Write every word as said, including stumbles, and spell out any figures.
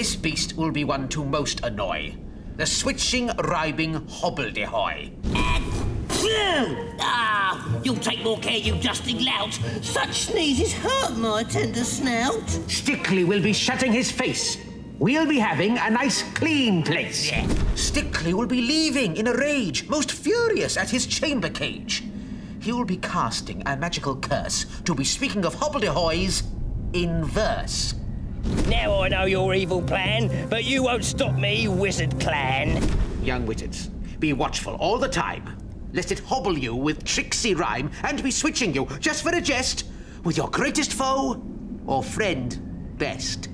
This beast will be one to most annoy. The switching, rhyming Hobbledehoy. Ah, you'll take more care, you dusting lout. Such sneezes hurt my tender snout. Stickley will be shutting his face. We'll be having a nice clean place. Yeah. Stickley will be leaving in a rage, most furious at his chamber cage. He will be casting a magical curse to be speaking of Hobbledehoys in verse. Now I know your evil plan, but you won't stop me, wizard clan. Young wizards, be watchful all the time, lest it hobble you with tricksy rhyme and be switching you, just for a jest, with your greatest foe or friend best.